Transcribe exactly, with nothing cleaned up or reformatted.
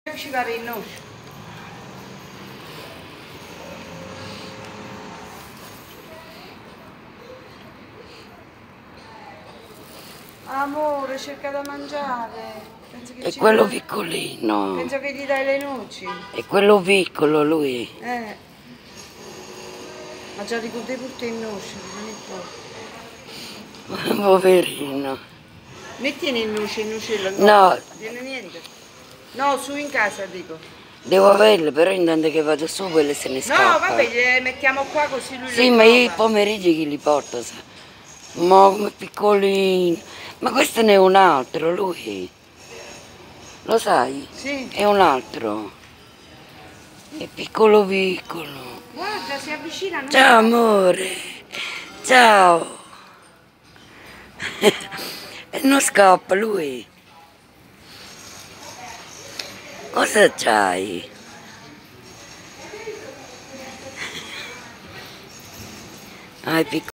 Ci pare il noce. Amore, cerca da mangiare. Penso che È ci quello dai- piccolino. Penso che gli dai le noci. È quello piccolo lui. Eh. Ma già ricordi pure il noce, non importa. Poverino. Mettine il noce, il nocello. No, Viene niente. No, su in casa dico. devo averle, però intanto che vado su quelle se ne No, scappa. vabbè, le mettiamo qua così lui Sì, le ma io i trova. pomeriggi chi li porto, sa? Ma come piccolino. Ma questo ne è un altro, lui. Lo sai? Sì. È un altro. È piccolo piccolo. Guarda, si avvicina. Non Ciao si- amore. Ciao. E non scappa lui. Cosa c'hai? Ah, è piccolo.